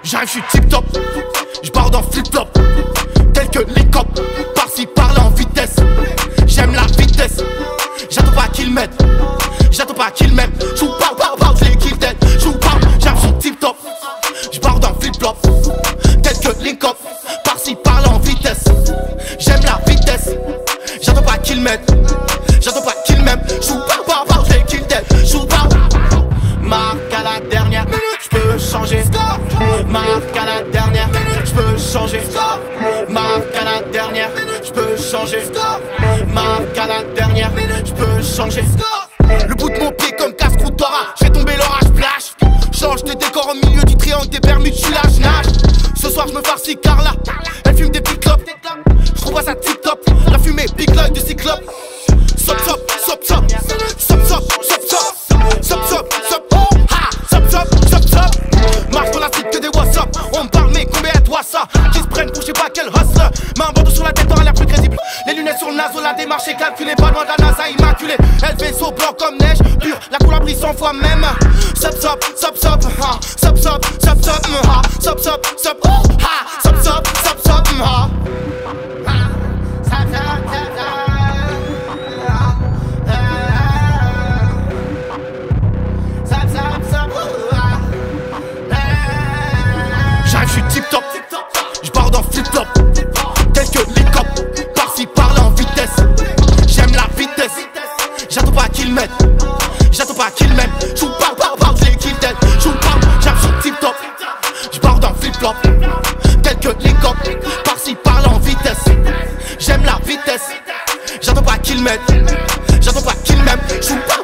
J'arrive, j'suis tip top, j'barre dans flip-flop. Quelques lick-up, par-ci par-là en vitesse. J'aime la vitesse, j'attends pas qu'il m'aide. J'attends pas qu'il m'aime. J'joue parle, j'l'ai kill dead. J'joue parle, j'arrive, j'suis tip top, j'barre dans flip-flop. Quelques lick-up, par-ci par-là en vitesse. J'aime la vitesse, j'attends pas qu'il m'aide. J'attends pas qu'il m'aime. J'joue parle, j'l'ai kill dead. J'joue parle. Marque à la dernière, j'peux changer. Marque à la dernière, j'peux changer. Marque à la dernière, j'peux changer. Marque à la dernière, j'peux changer. Le bout de mon pied comme casse-croûte Dora. J'fais tomber l'orage, flash. Change de décor au milieu du triangle des Bermudes, j'suis là, j'nage. Ce soir j'me farcis Carla, elle fume des petits clopes. J'trouve pas ça tip top, la fumée big l'œil de cyclope. Sop sop, sop sop, sop sop, sop sop, sop sop, sop, ha, sop sop, sop sop. Marche dans la street que des WhatsApp. On me parle mais combien toi ça? Qui se prennent pour je sais pas quel hustler. Main en bandeau sur la tête, t'auras l'air plus crédible. Les lunettes sur le naso, la démarche est calculée. Pas loin de la NASA immaculée. Elle vaisseau blanc comme neige, pur, la couleur brille 100 fois même. Sop sop, sop sop, ha, sop sop, sop sop, ha, sop sop, sop, ha, sop sop, sop sop, ha. J'arrive, j'suis tip top, j'barre dans flip-flop. Quelques lick-up, par-ci par-là en vitesse. J'aime la vitesse, j'attends pas qu'il m'aide. J'attends pas qu'il m'aime. J'joue parle, j'l'ai kill dead. J'joue parle, j'arrive, j'suis tip top, j'barre dans flip-flop. Quelques lick-up, par-ci par-là en vitesse. J'aime la vitesse, j'attends pas qu'il m'aide. J'attends pas qu'il m'aime. J'joue